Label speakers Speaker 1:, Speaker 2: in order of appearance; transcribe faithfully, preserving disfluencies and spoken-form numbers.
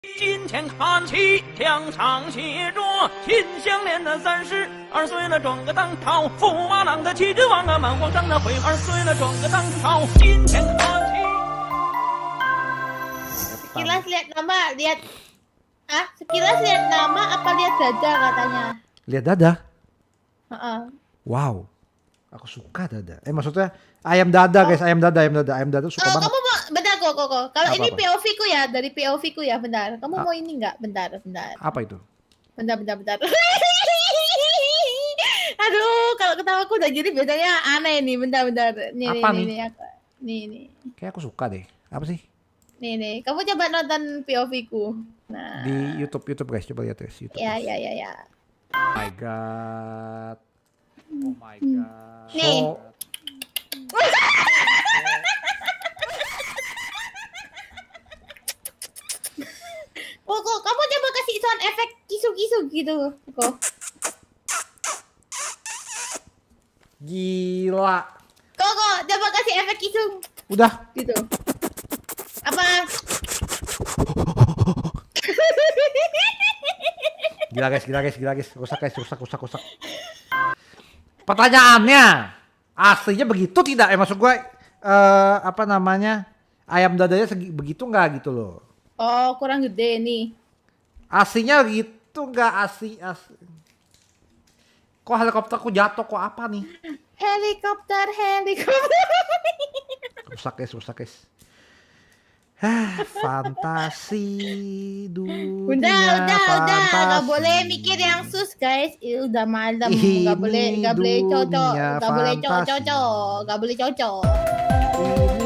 Speaker 1: 今天看齐，墙上写着“秦香莲的三十二岁了，转个当朝，驸马郎的齐君王啊，满皇上的回二岁了，转个当朝。今天看齐。”
Speaker 2: Sekilas lihat nama, lihat ah, sekilas lihat nama apa lihat dada katanya?
Speaker 3: Lihat dada?
Speaker 2: Uh-uh.
Speaker 3: Wow, aku suka dada. Eh maksudnya ayam dada guys, ayam dada, ayam dada, ayam dada suka
Speaker 2: Oh,
Speaker 3: banget.
Speaker 2: kamu mau, bentar kok, kok, kok. Kalau
Speaker 3: Apa,
Speaker 2: ini
Speaker 3: apa?
Speaker 2: P O V ku ya, dari P O V ku ya, bentar. Kamu
Speaker 3: A-
Speaker 2: mau ini nggak? Bentar, bentar.
Speaker 3: Apa itu?
Speaker 2: Bentar, bentar, bentar. Aduh, kalau ketawa aku udah gini biasanya aneh nih. Bentar, bentar. Nih,
Speaker 3: Apa
Speaker 2: nih,
Speaker 3: nih?
Speaker 2: nih, nih, aku. Nih, nih.
Speaker 3: Kayak aku suka deh. Apa sih?
Speaker 2: Nih, nih. Kamu coba nonton P O V ku. Nah.
Speaker 3: Di YouTube, YouTube guys, coba lihat guys YouTube.
Speaker 2: Ya,
Speaker 3: guys.
Speaker 2: ya, ya, ya.
Speaker 3: Oh my god. Oh my god.
Speaker 2: Nih.
Speaker 3: So,
Speaker 2: Oh, kok kamu coba kasih sound efek kisu-kisu gitu, kok.
Speaker 3: gila.
Speaker 2: Kok, kok coba kasih efek kisu
Speaker 3: Udah.
Speaker 2: gitu. Apa?
Speaker 3: Gila guys, gila guys, gila guys. Rusak guys, rusak, rusak, rusak. Pertanyaannya, aslinya begitu tidak? Eh maksud gue, eh, apa namanya, ayam dadanya segi, begitu nggak gitu loh?
Speaker 2: Oh, kurang gede nih.
Speaker 3: Aslinya gitu nggak asli, asli. Kok helikopterku jatuh, kok apa nih?
Speaker 2: Helikopter, helikopter.
Speaker 3: Rusak guys, rusak guys. Hah, fantasi dunia.
Speaker 2: Udah, udah, udah, nggak
Speaker 3: fantasi.
Speaker 2: boleh mikir yang sus guys. Ih, udah malam,
Speaker 3: Ini
Speaker 2: nggak boleh, nggak boleh cocok,
Speaker 3: dunia
Speaker 2: nggak boleh
Speaker 3: fantasi.
Speaker 2: cocok, nggak boleh cocok.
Speaker 3: Ini